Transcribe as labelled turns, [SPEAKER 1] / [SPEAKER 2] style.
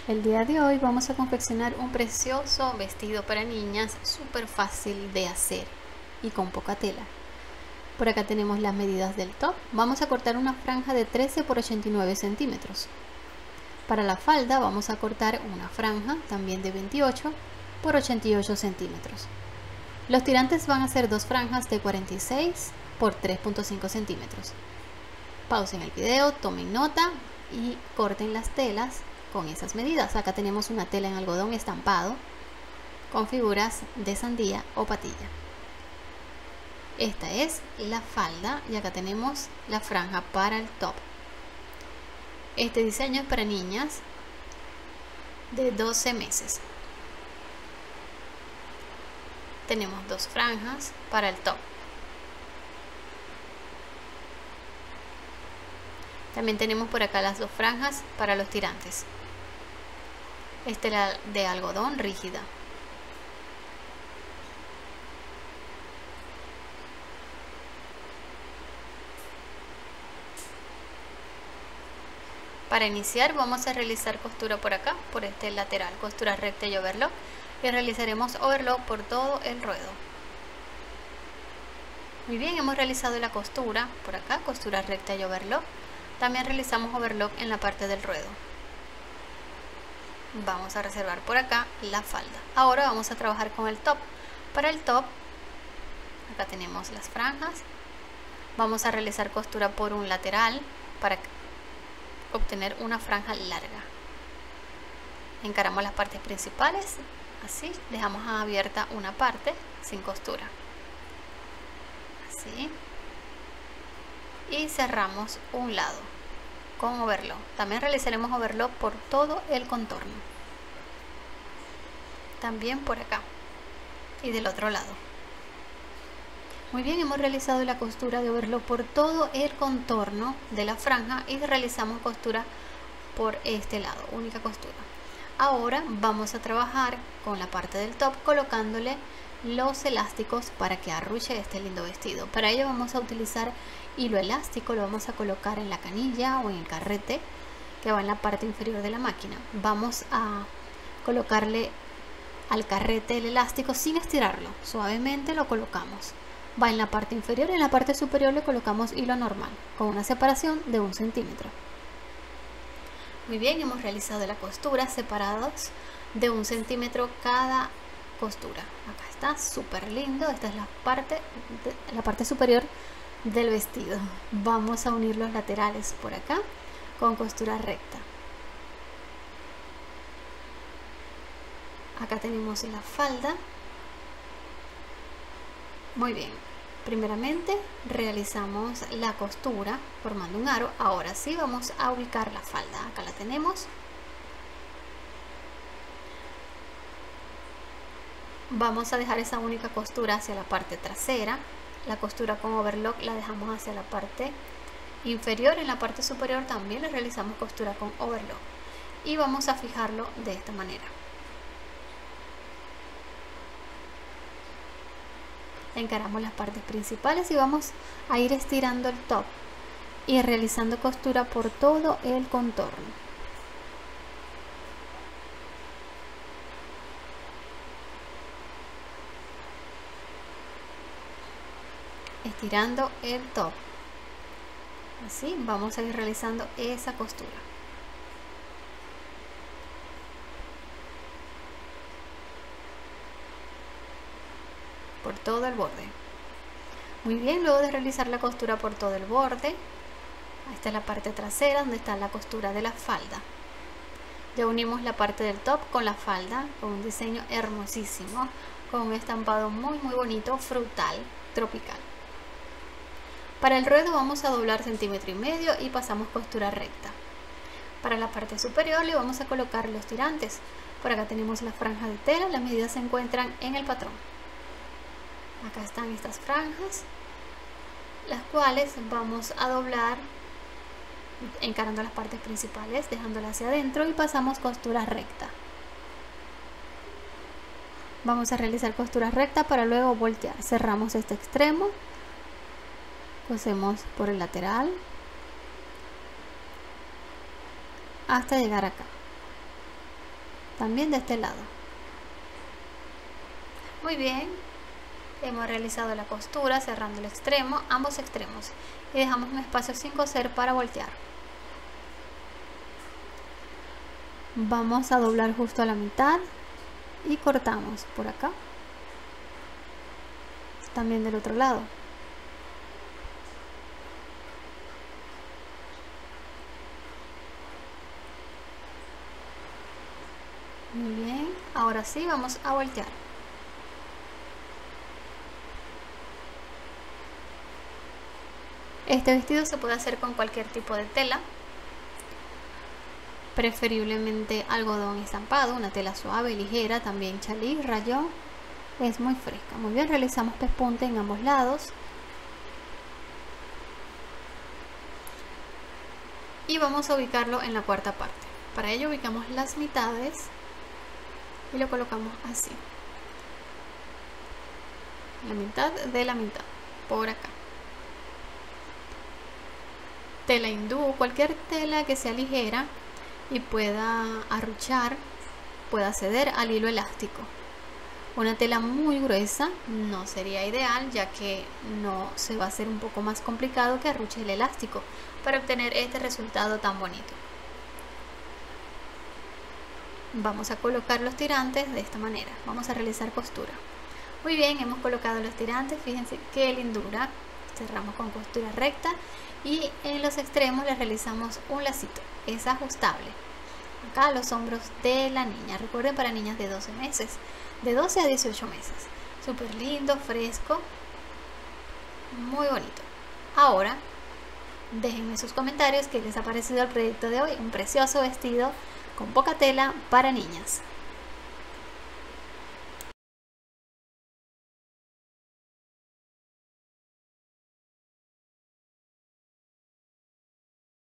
[SPEAKER 1] El día de hoy vamos a confeccionar un precioso vestido para niñas, súper fácil de hacer y con poca tela. Por acá tenemos las medidas del top. Vamos a cortar una franja de 13 por 89 centímetros. Para la falda vamos a cortar una franja también de 28 por 88 centímetros. Los tirantes van a ser dos franjas de 46 por 3.5 centímetros. Pausen el video, tomen nota y corten las telas con esas medidas. Acá tenemos una tela en algodón estampado con figuras de sandía o patilla. Esta es la falda y acá tenemos la franja para el top. Este diseño es para niñas de 12 meses. Tenemos dos franjas para el top. También tenemos por acá las dos franjas para los tirantes. Esta es la de algodón rígida. Para iniciar vamos a realizar costura por acá, por este lateral, costura recta y overlock, y realizaremos overlock por todo el ruedo. Muy bien, hemos realizado la costura por acá, costura recta y overlock. También realizamos overlock en la parte del ruedo. Vamos a reservar por acá la falda. Ahora vamos a trabajar con el top. Para el top, acá tenemos las franjas. Vamos a realizar costura por un lateral para obtener una franja larga. Encaramos las partes principales, así, dejamos abierta una parte sin costura. Así. Y cerramos un lado con overlock. También realizaremos overlock por todo el contorno. También por acá y del otro lado. Muy bien, hemos realizado la costura de overlock por todo el contorno de la franja y realizamos costura por este lado, única costura. Ahora vamos a trabajar con la parte del top colocándole los elásticos para que arruche este lindo vestido. Para ello vamos a utilizar hilo elástico, lo vamos a colocar en la canilla o en el carrete que va en la parte inferior de la máquina. Vamos a colocarle al carrete el elástico sin estirarlo, suavemente lo colocamos. Va en la parte inferior y en la parte superior le colocamos hilo normal con una separación de 1 centímetro. Muy bien, hemos realizado la costura separados de 1 centímetro cada costura. Acá está, súper lindo. Esta es la parte superior del vestido. Vamos a unir los laterales por acá con costura recta. Acá tenemos la falda. Muy bien, primeramente realizamos la costura formando un aro. Ahora sí vamos a ubicar la falda. Acá la tenemos. Vamos a dejar esa única costura hacia la parte trasera. La costura con overlock la dejamos hacia la parte inferior. En la parte superior también le realizamos costura con overlock. Y vamos a fijarlo de esta manera. Encaramos las partes principales y vamos a ir estirando el top y realizando costura por todo el contorno. Estirando el top. Así vamos a ir realizando esa costura. Por todo el borde. Muy bien, luego de realizar la costura por todo el borde, esta es la parte trasera donde está la costura de la falda. Ya unimos la parte del top con la falda, con un diseño hermosísimo, con un estampado muy bonito, frutal, tropical. Para el ruedo vamos a doblar 1,5 centímetros y pasamos costura recta. Para la parte superior le vamos a colocar los tirantes. Por acá tenemos la franja de tela, las medidas se encuentran en el patrón. Acá están estas franjas, las cuales vamos a doblar encarando las partes principales, dejándolas hacia adentro y pasamos costura recta. Vamos a realizar costura recta para luego voltear. Cerramos este extremo, cosemos por el lateral hasta llegar acá. también de este lado. Muy bien, hemos realizado la costura cerrando el extremo, ambos extremos, y dejamos un espacio sin coser para voltear. Vamos a doblar justo a la mitad y cortamos por acá, también del otro lado. Muy bien, ahora sí vamos a voltear. Este vestido se puede hacer con cualquier tipo de tela, preferiblemente algodón estampado, una tela suave y ligera, también chalí, rayón, es muy fresca. Muy bien, realizamos pespunte en ambos lados y vamos a ubicarlo en la cuarta parte. Para ello ubicamos las mitades y lo colocamos así, la mitad de la mitad, por acá. Tela hindú, cualquier tela que sea ligera y pueda arruchar, pueda ceder al hilo elástico. Una tela muy gruesa no sería ideal, ya que no se va a hacer un poco más complicado que arruche el elástico para obtener este resultado tan bonito. Vamos a colocar los tirantes de esta manera. Vamos a realizar costura. Muy bien, hemos colocado los tirantes. Fíjense qué lindura. Cerramos con costura recta y en los extremos le realizamos un lacito. Es ajustable. Acá a los hombros de la niña. Recuerden, para niñas de 12 meses. De 12 a 18 meses. Súper lindo, fresco. Muy bonito. Ahora, déjenme sus comentarios qué les ha parecido el proyecto de hoy. Un precioso vestido con poca tela para niñas.